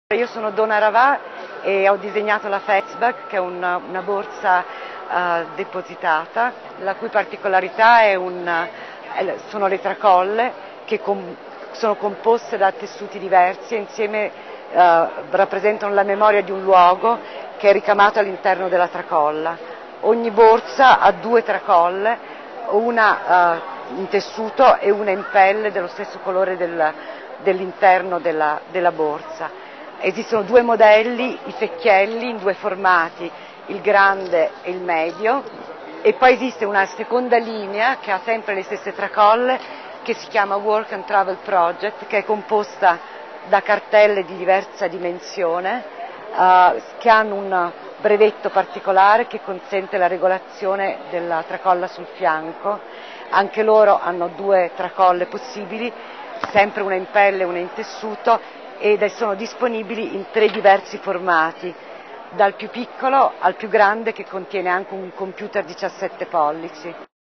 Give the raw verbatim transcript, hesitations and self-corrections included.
Io sono Donna Ravà e ho disegnato la Fetchbag, che è una, una borsa uh, depositata, la cui particolarità è un, è, sono le tracolle che com, sono composte da tessuti diversi e insieme uh, rappresentano la memoria di un luogo che è ricamato all'interno della tracolla. Ogni borsa ha due tracolle, una uh, in tessuto e una in pelle dello stesso colore del, dell'interno della, della borsa. Esistono due modelli, i fecchielli, in due formati, il grande e il medio, e poi esiste una seconda linea che ha sempre le stesse tracolle, che si chiama Work and Travel Project, che è composta da cartelle di diversa dimensione, uh, che hanno un brevetto particolare che consente la regolazione della tracolla sul fianco. Anche loro hanno due tracolle possibili, sempre una in pelle e una in tessuto, ed sono disponibili in tre diversi formati, dal più piccolo al più grande, che contiene anche un computer diciassette pollici.